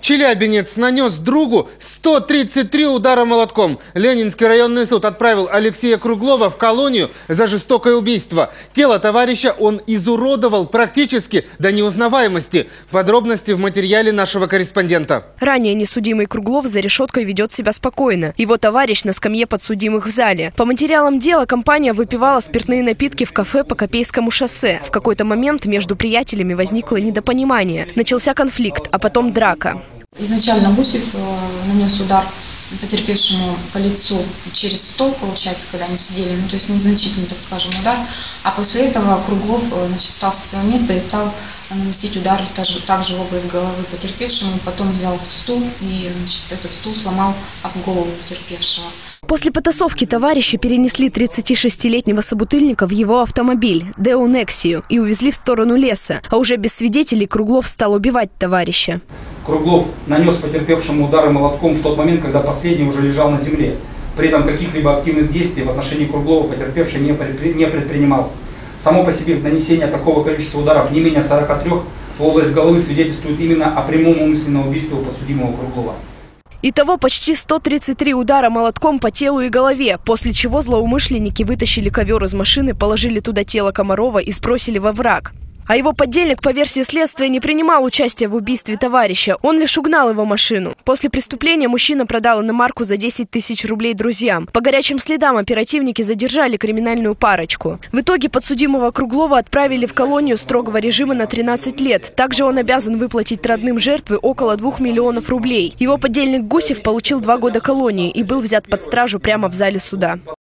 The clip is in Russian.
Челябинец нанес другу 133 удара молотком. Ленинский районный суд отправил Алексея Круглова в колонию за жестокое убийство. Тело товарища он изуродовал практически до неузнаваемости. Подробности в материале нашего корреспондента. Ранее несудимый Круглов за решеткой ведет себя спокойно. Его товарищ на скамье подсудимых в зале. По материалам дела компания выпивала спиртные напитки в кафе по Копейскому шоссе. В какой-то момент между приятелями возникло недопонимание. Начался конфликт, а потом драка. Изначально Гусев нанес удар потерпевшему по лицу через стол, получается, когда они сидели, то есть незначительный, так скажем, удар. А после этого Круглов встал со своего места и стал наносить удар также в область головы потерпевшему. Потом взял стул и этот стул сломал об голову потерпевшего. После потасовки товарища перенесли 36-летнего собутыльника в его автомобиль Део Нексию и увезли в сторону леса. А уже без свидетелей Круглов стал убивать товарища. Круглов нанес потерпевшему удары молотком в тот момент, когда последний уже лежал на земле. При этом каких-либо активных действий в отношении Круглова потерпевший не предпринимал. Само по себе нанесение такого количества ударов, не менее 43, в область головы свидетельствует именно о прямом умышленном убийстве подсудимого Круглова. Итого почти 133 удара молотком по телу и голове, после чего злоумышленники вытащили ковер из машины, положили туда тело Комарова и сбросили во враг. А его подельник, по версии следствия, не принимал участия в убийстве товарища. Он лишь угнал его машину. После преступления мужчина продал иномарку за 10 тысяч рублей друзьям. По горячим следам оперативники задержали криминальную парочку. В итоге подсудимого Круглова отправили в колонию строгого режима на 13 лет. Также он обязан выплатить родным жертвы около 2 миллионов рублей. Его подельник Гусев получил 2 года колонии и был взят под стражу прямо в зале суда.